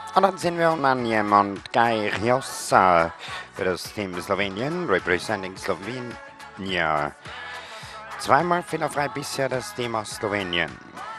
Und dann sind wir Unaniem und Gaj Riossa für das Team Slowenien, representing Slovenia. Zweimal fehlerfrei bisher das Team aus Slowenien.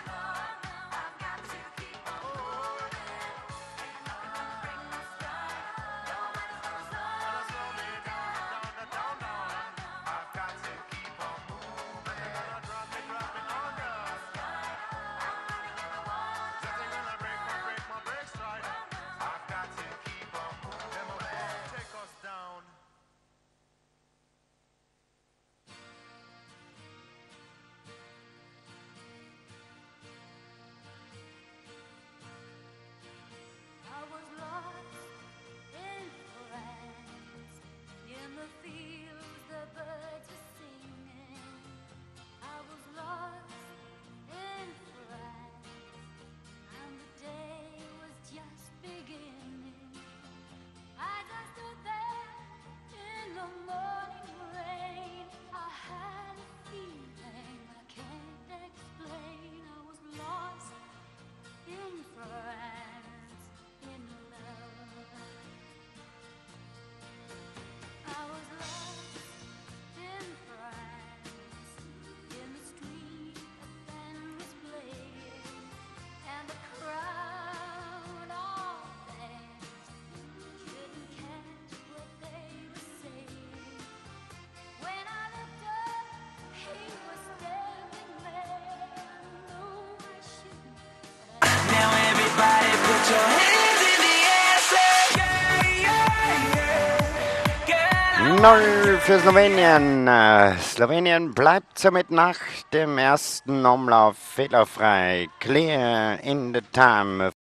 Null für Slowenien. Slowenien bleibt somit nach dem ersten Umlauf fehlerfrei. Clear in the time.